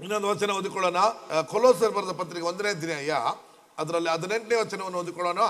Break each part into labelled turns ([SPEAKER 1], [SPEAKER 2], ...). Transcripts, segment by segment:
[SPEAKER 1] ಇನ್ನೊಂದು ವಚನ ಓದಿಕೊಳ್ಳೋಣ. ಕೊಲೋಸರ್ ಬರೆದ ಪತ್ರಿಕೆ 1ನೇ ಅಧ್ಯಾಯ ಅದರಲ್ಲಿ 18ನೇ ವಚನವನ್ನು ಓದಿಕೊಳ್ಳೋಣ.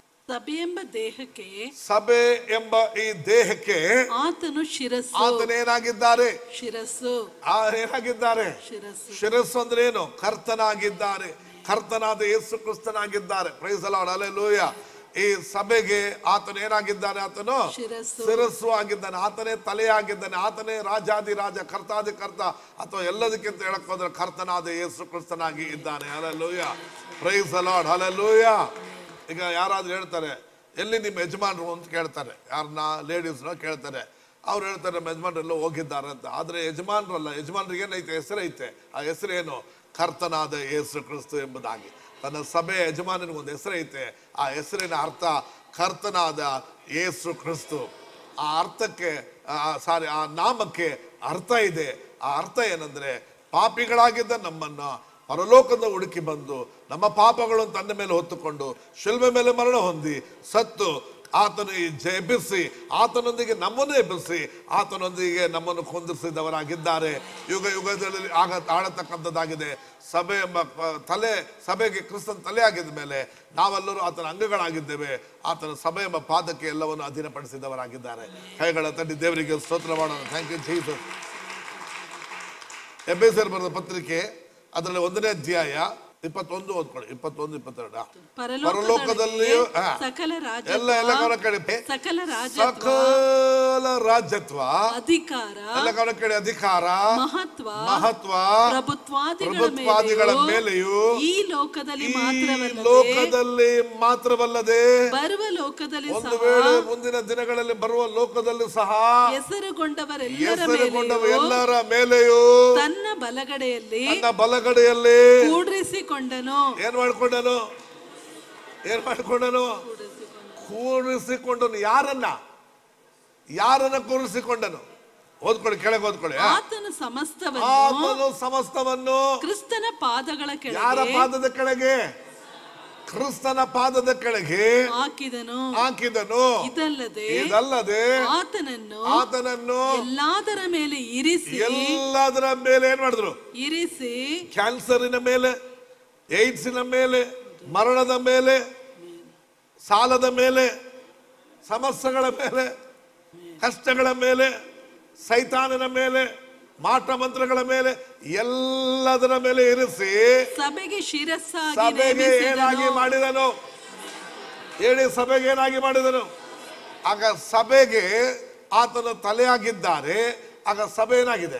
[SPEAKER 1] ಸಭೆ ಎಂಬ ಈ ದೇಹಕ್ಕೆ
[SPEAKER 2] ಆತನು ಶಿರಸ್ಸು.
[SPEAKER 1] ಆತನೇನಾಗಿದ್ದಾರೆ?
[SPEAKER 2] ಶಿರಸ್ಸು.
[SPEAKER 1] ಏನಾಗಿದ್ದಾರೆ? ಶಿರಸ್ಸು ಅಂದ್ರೆ ಏನು? ಕರ್ತನಾಗಿದ್ದಾರೆ. ಕರ್ತನಾದ ಯೇಸು ಕ್ರಿಸ್ತನಾಗಿದ್ದಾರೆ. Praise the Lord, hallelujah. ಈ ಸಭೆಗೆ ಆತನು ಏನಾಗಿದ್ದಾನೆ? ಆತನು ಶಿರಸ್ಸು ಆಗಿದ್ದಾನೆ. ಆತನೇ ತಲೆಯಾಗಿದ್ದಾನೆ. ಆತನೇ ರಾಜಾದಿರಾಜ, ಕರ್ತಾದಿಕರ್ತ, ಅಥವಾ ಎಲ್ಲದಕ್ಕಿಂತ ಹೇಳಕ್ ಹೋದ್ರೆ ಕರ್ತನಾದ ಯೇಸು ಕ್ರಿಸ್ತನಾಗಿ ಇದ್ದಾನೆ. Hallelujah, praise the Lord, hallelujah. ಈಗ ಯಾರಾದ್ರೂ ಹೇಳ್ತಾರೆ, ಎಲ್ಲಿ ನಿಮ್ಮ ಯಜಮಾನರು ಅಂತ ಕೇಳ್ತಾರೆ, ಯಾರನ್ನ ಲೇಡೀಸ್ನ ಕೇಳ್ತಾರೆ. ಅವ್ರು ಹೇಳ್ತಾರೆ ನಮ್ಮ ಯಜಮಾನರೆಲ್ಲ ಹೋಗಿದ್ದಾರೆ ಅಂತ. ಆದ್ರೆ ಯಜಮಾನರಲ್ಲ, ಯಜಮಾನ್ರಿಗೆ ಏನೈತೆ? ಹೆಸರೈತೆ. ಆ ಹೆಸರೇನು? ಕರ್ತನಾದ ಯೇಸು ಕ್ರಿಸ್ತು ಎಂಬುದಾಗಿ. ತನ್ನ ಸಭೆಯ ಯಜಮಾನನಿಗೊಂದು ಹೆಸರೈತೆ. ಆ ಹೆಸರಿನ ಅರ್ಥ ಕರ್ತನಾದ ಯೇಸು ಕ್ರಿಸ್ತು. ಆ ಅರ್ಥಕ್ಕೆ ಆ ನಾಮಕ್ಕೆ ಅರ್ಥ ಇದೆ. ಆ ಅರ್ಥ ಏನಂದ್ರೆ, ಪಾಪಿಗಳಾಗಿದ್ದ ನಮ್ಮನ್ನ ಪರಲೋಕದ ಹುಡುಕಿ ಬಂದು ನಮ್ಮ ಪಾಪಗಳನ್ನು ತನ್ನ ಮೇಲೆ ಹೊತ್ತುಕೊಂಡು ಶಿಲ್ಬೆ ಮೇಲೆ ಮರಣ ಹೊಂದಿ ಸತ್ತು ಆತನು ಎಬ್ಬಿಸಿ, ಆತನೊಂದಿಗೆ ನಮ್ಮನ್ನು ಎಬ್ಬಿಸಿ, ಆತನೊಂದಿಗೆ ನಮ್ಮನ್ನು ಕೊಂದಿಸಿದವರಾಗಿದ್ದಾರೆ. ಯುಗ ಯುಗದಲ್ಲಿ ಆಳತಕ್ಕಂಥದ್ದಾಗಿದೆ. ಸಭೆ ಎಂಬ ತಲೆ, ಸಭೆಗೆ ಕ್ರಿಸ್ತನ ತಲೆ ಆಗಿದ ಮೇಲೆ ನಾವೆಲ್ಲರೂ ಆತನ ಅಂಗಗಳಾಗಿದ್ದೇವೆ. ಆತನ ಸಭೆ ಎಂಬ ಪಾದಕ್ಕೆ ಎಲ್ಲವನ್ನು ಅಧೀನಪಡಿಸಿದವರಾಗಿದ್ದಾರೆ. ಕೈಗಳ ತಟ್ಟಿ ದೇವರಿಗೆ ಸ್ತೋತ್ರ ಮಾಡೋಣ. Thank you Jesus. ಎಫೆಸರ್ ಬರೆದ ಪತ್ರಿಕೆ ಅದರಲ್ಲಿ 1ನೇ ಅಧ್ಯಾಯ 21 ಓದ್ಕೊಳ್ಳಿ. 21, 22. ಪರಲೋಕದಲ್ಲಿಯೂ
[SPEAKER 2] ಸಕಲ
[SPEAKER 1] ರಾಜ್ಯತ್ವ, ಅಧಿಕಾರ, ಮಹತ್ವ, ಪ್ರಭುತ್ವಾದಿಗಳ ಮೇಲೆಯೂ ಈ ಲೋಕದಲ್ಲಿ ಮಾತ್ರವಲ್ಲದೆ
[SPEAKER 2] ಬರುವ ಲೋಕದಲ್ಲಿ,
[SPEAKER 1] ಒಂದು ವೇಳೆ ಮುಂದಿನ ದಿನಗಳಲ್ಲಿ ಬರುವ ಲೋಕದಲ್ಲಿ ಸಹ ಹೆಸರುಗೊಂಡವರೆಲ್ಲರ ಮೇಲೆಯೂ
[SPEAKER 2] ತನ್ನ ಬಲಗಡೆಯಲ್ಲಿ
[SPEAKER 1] ಕೂಡಿಸಿಕೊಂಡನು. ಏನ್ ಮಾಡ್ಕೊಂಡನು? ಕೂಡಿಸಿಕೊಂಡನು. ಯಾರನ್ನ ಕೂರಿಸಿಕೊಂಡನು? ಓದ್ಕೊಳ್ಳಿ, ಕೆಳಗೆ ಓದ್ಕೊಳ್ಳಿ.
[SPEAKER 2] ಆತನು
[SPEAKER 1] ಸಮಸ್ತವನ್ನು
[SPEAKER 2] ಕ್ರಿಸ್ತನ ಪಾದಗಳ ಕೆಳಗೆ.
[SPEAKER 1] ಯಾರ ಪಾದದ ಕೆಳಗೆ? ಕ್ರಿಸ್ತನ ಪಾದದ ಕೆಳಗೆ ಹಾಕಿದನು. ಇದಲ್ಲದೆ ಆತನನ್ನು
[SPEAKER 2] ಎಲ್ಲದರ ಮೇಲೆ ಇರಿಸಿ,
[SPEAKER 1] ಎಲ್ಲದರ ಮೇಲೆ ಏನ್ ಮಾಡಿದ್ರು?
[SPEAKER 2] ಇರಿಸಿ.
[SPEAKER 1] ಕ್ಯಾನ್ಸರಿನ ಮೇಲೆ, ಏಡ್ಸಿನ ಮೇಲೆ, ಮರಣದ ಮೇಲೆ, ಸಾಲದ ಮೇಲೆ, ಸಮಸ್ಯೆಗಳ ಮೇಲೆ, ಕಷ್ಟಗಳ ಮೇಲೆ, ಸೈತಾನನ ಮೇಲೆ, ಮಾಟ ಮಂತ್ರಗಳ ಮೇಲೆ, ಎಲ್ಲದರ ಮೇಲೆ ಇರಿಸಿ
[SPEAKER 2] ಸಭೆಗೆ
[SPEAKER 1] ಸಭೆಗೆ ಏನಾಗಿ ಮಾಡಿದನು? ಹೇಳಿ, ಸಭೆಗೆ ಏನಾಗಿ ಮಾಡಿದನು? ಆಗ ಸಭೆಗೆ ಆತನ ತಲೆಯಾಗಿದ್ದಾರೆ. ಆಗ ಸಭೆ ಏನಾಗಿದೆ?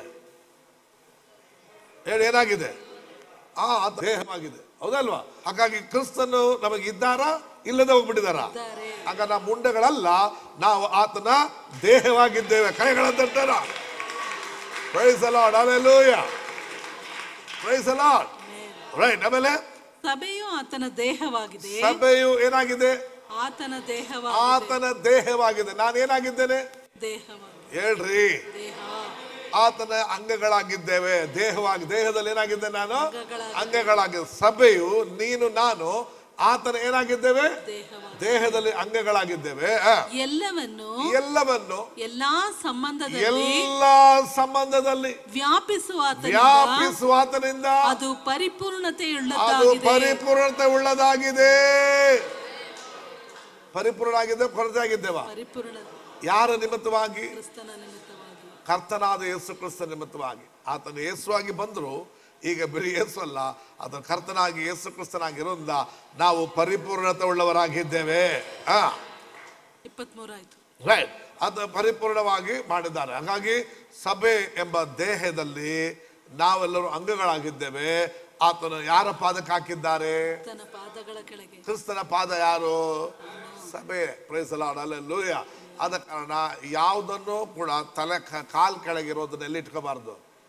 [SPEAKER 1] ಹೇಳಿ, ಏನಾಗಿದೆ? ದೇಹವಾಗಿದೆ. ಹೌದಲ್ವಾ? ಹಾಗಾಗಿ ಕ್ರಿಸ್ತನು ನಮಗಿದ್ದಾರಾ? ಇಲ್ಲದೆ ಹೋಗ್ಬಿಟ್ಟಿದಾರ? ಆಗ ನಾವು ಮುಂಡೆಗಳಲ್ಲ, ನಾವು ಆತನ ದೇಹವಾಗಿದ್ದೇವೆ. ಕೈಗಳ ತಟ್ಟಾರ. Praise the Lord, hallelujah, praise the Lord. Right. ಆಮೇಲೆ
[SPEAKER 2] ಸಭೆಯು ಆತನ ದೇಹವಾಗಿದೆ.
[SPEAKER 1] ಸಭೆಯು ಏನಾಗಿದೆ?
[SPEAKER 2] ಆತನ
[SPEAKER 1] ದೇಹವಾಗಿದೆ. ನಾನು ಏನಾಗಿದ್ದೇನೆ? ಹೇಳ್ರಿ. ಆತನ ಅಂಗಗಳಾಗಿದ್ದೇವೆ. ದೇಹದಲ್ಲಿ ಏನಾಗಿದ್ದೆ? ನಾನು ಅಂಗಗಳಾಗಿದ್ದೆ. ಸಭೆಯು, ನೀನು, ನಾನು ಆತನ ಏನಾಗಿದ್ದೇವೆ? ದೇಹದಲ್ಲಿ ಅಂಗಗಳಾಗಿದ್ದೇವೆ.
[SPEAKER 2] ಎಲ್ಲವನ್ನು
[SPEAKER 1] ಎಲ್ಲಾ ಸಂಬಂಧದಲ್ಲಿ ವ್ಯಾಪಿಸುವ ಆತನಿಂದ
[SPEAKER 2] ಅದು ಪರಿಪೂರ್ಣತೆ
[SPEAKER 1] ಉಳ್ಳದಾಗಿದೆ. ಪರಿಪೂರ್ಣ ಆಗಿದೆ, ಕೊರತೆ ಆಗಿದ್ದೇವ? ಯಾರ ನಿಮಿತ್ತವಾಗಿ? ಕರ್ತನಾದ ಯೇಸು ಕ್ರಿಸ್ತ ನಿಮಿತ್ತವಾಗಿ. ಆತನ ಯೇಸುವಾಗಿ ಬಂದ್ರು. ಈಗ ಬರೀ ಯೇಸು ಅಲ್ಲ, ಆತನ ಕರ್ತನಾಗಿ ಯೇಸು ಕ್ರಿಸ್ತನಾಗಿರೋದ್ರಿಂದ ನಾವು ಪರಿಪೂರ್ಣತೆ ಉಳ್ಳವರಾಗಿದ್ದೇವೆ.
[SPEAKER 2] 23 ಆಯ್ತು.
[SPEAKER 1] ರೈಟ್. ಅದು ಪರಿಪೂರ್ಣವಾಗಿ ಮಾಡಿದ್ದಾರೆ. ಹಾಗಾಗಿ ಸಭೆ ಎಂಬ ದೇಹದಲ್ಲಿ ನಾವೆಲ್ಲರೂ ಅಂಗಗಳಾಗಿದ್ದೇವೆ. ಆತನು ಯಾರ ಪಾದಕ್ಕೆ ಹಾಕಿದ್ದಾರೆ? ಕ್ರಿಸ್ತನ ಪಾದ ಯಾರು? ಸಭೆ. Praise the Lord, hallelujah. ಆದ ಕಾರಣ ಯಾವುದನ್ನು ಕೂಡ ಕಾಲ್ ಕೆಳಗಿರೋದನ್ನ ಎಲ್ಲಿಟ್ಕೋಬಾರ್ದು?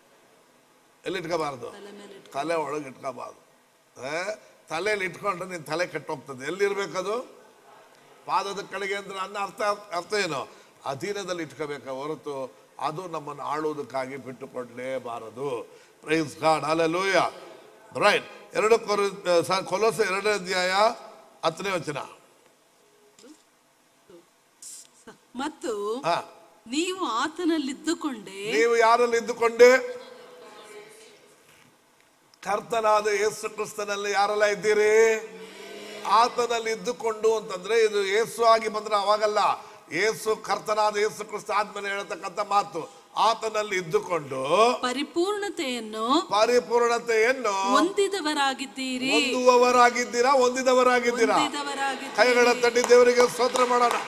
[SPEAKER 1] ತಲೆ ಒಳಗೆ ಇಟ್ಕೋಬಾರ್ದು. ತಲೆಯಲ್ಲಿ ಇಟ್ಕೊಂಡ್ರೆ ನಿನ್ ತಲೆ ಕೆಟ್ಟೋಗ್ತದೆ. ಎಲ್ಲಿರ್ಬೇಕದು? ಪಾದದ ಕೆಳಗೆ ಅಂದ್ರೆ ನನ್ನ ಅರ್ಥ ಏನು? ಅಧೀನದಲ್ಲಿ ಇಟ್ಕೋಬೇಕ ಹೊರತು ಅದು ನಮ್ಮನ್ನು ಆಳುವುದಕ್ಕಾಗಿ ಬಿಟ್ಟುಕೊಡ್ಲೇಬಾರದು. Praise God, hallelujah. ರೈಟ್. ಕೊಲೋಸ 2ನೇ ಅಧ್ಯಾಯ 10ನೇ ವಚನ.
[SPEAKER 2] ಮತ್ತು ನೀವು ಆತನಲ್ಲಿದ್ದುಕೊಂಡೆ.
[SPEAKER 1] ನೀವು ಯಾರಲ್ಲಿ ಇದ್ದುಕೊಂಡೆ? ಕರ್ತನಾದ ಯೇಸು ಕ್ರಿಸ್ತನಲ್ಲಿ ಯಾರೆಲ್ಲ ಇದ್ದೀರಿ? ಆತನಲ್ಲಿ ಇದ್ದುಕೊಂಡು ಅಂತಂದ್ರೆ ಇದು ಯೇಸು ಆಗಿ ಬಂದ್ರೆ ಅವಾಗಲ್ಲ, ಯೇಸು ಕರ್ತನಾದ ಯೇಸು ಕ್ರಿಸ್ತ ಆದ್ಮೇಲೆ ಹೇಳತಕ್ಕಂತ ಮಾತು. ಆತನಲ್ಲಿ ಇದ್ದುಕೊಂಡು
[SPEAKER 2] ಪರಿಪೂರ್ಣತೆಯನ್ನು ಹೊಂದಿದವರಾಗಿದ್ದೀರಿ.
[SPEAKER 1] ಹೊಂದಿದವರಾಗಿದ್ದೀರಾ. ಕೈಗಳ ತಟ್ಟಿ ದೇವರಿಗೆ ಸ್ತೋತ್ರ ಮಾಡೋಣ.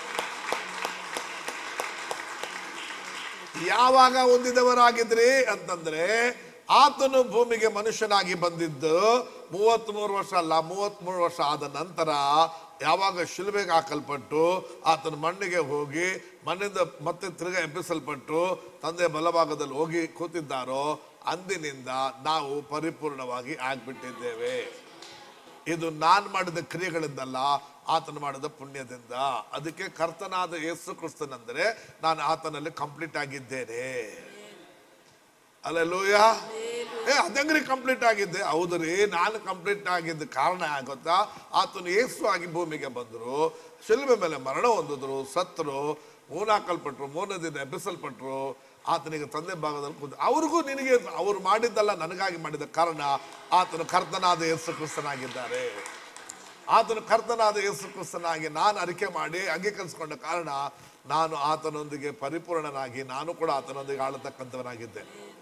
[SPEAKER 1] ಯಾವಾಗ ಹೊಂದಿದವರಾಗಿದ್ರಿ ಅಂತಂದ್ರೆ, ಆತನು ಭೂಮಿಗೆ ಮನುಷ್ಯನಾಗಿ ಬಂದಿದ್ದು 33 ವರ್ಷ ಅಲ್ಲ, 33 ವರ್ಷ ಆದ ನಂತರ ಯಾವಾಗ ಶಿಲುಬೆಗೆ ಹಾಕಲ್ಪಟ್ಟು ಆತನ ಮಣ್ಣಿಗೆ ಹೋಗಿ ಮಣ್ಣಿಂದ ಮತ್ತೆ ತಿರುಗ ಎಬ್ಬಿಸಲ್ಪಟ್ಟು ತಂದೆ ಬಲಭಾಗದಲ್ಲಿ ಹೋಗಿ ಕೂತಿದ್ದಾರೋ ಅಂದಿನಿಂದ ನಾವು ಪರಿಪೂರ್ಣವಾಗಿ ಆಗ್ಬಿಟ್ಟಿದ್ದೇವೆ. ಇದು ನಾನು ಮಾಡಿದ ಕ್ರಿಯೆಗಳಿಂದಲ್ಲ, ಆತನು ಮಾಡಿದ ಪುಣ್ಯದಿಂದ. ಅದಕ್ಕೆ ಕರ್ತನಾದ ಯೇಸು ಕ್ರಿಸ್ತನೆಂದರೆ ನಾನು ಆತನಲ್ಲಿ ಕಂಪ್ಲೀಟ್ ಆಗಿದ್ದೇನೆ. ಅಲ್ಲೆಲೂಯ. ಅದಂಗ್ರಿ ಕಂಪ್ಲೀಟ್ ಆಗಿದ್ದೆ? ಹೌದ್ರಿ, ನಾನು ಕಂಪ್ಲೀಟ್ ಆಗಿದ್ದ ಕಾರಣ ಗೊತ್ತಾ? ಆತನು ಯೇಸು ಆಗಿ ಭೂಮಿಗೆ ಬಂದರು, ಶಿಲುಬೆ ಮೇಲೆ ಮರಣ ಹೊಂದಿದ್ರು, ಸತ್ತರು, ಮೂನಾಕಲ್ಪಟ್ರು, 3ನೇ ದಿನ ಎಬ್ಬಿಸಲ್ಪಟ್ರು, ಆತನಿಗೆ ತಂದೆ ಭಾಗದಲ್ಲಿ ಕೂತು. ಅವ್ರಿಗೂ ನಿನಗೆ ಅವ್ರು ಮಾಡಿದ್ದಲ್ಲ, ನನಗಾಗಿ ಮಾಡಿದ ಕಾರಣ ಆತನು ಕರ್ತನಾದ ಯೇಸು ಕ್ರಿಸ್ತನಾಗಿದ್ದಾರೆ. ಆತನು ಕರ್ತನಾದ ಯೇಸು ಕ್ರಿಸ್ತನಾಗಿ ನಾನು ಅರಿಕೆ ಮಾಡಿ ಅಂಗೀಕರಿಸಿಕೊಂಡ ಕಾರಣ ನಾನು ಆತನೊಂದಿಗೆ ಪರಿಪೂರ್ಣನಾಗಿ ನಾನು ಕೂಡ ಆತನೊಂದಿಗೆ ಆಳತಕ್ಕಂಥವನಾಗಿದ್ದೆ.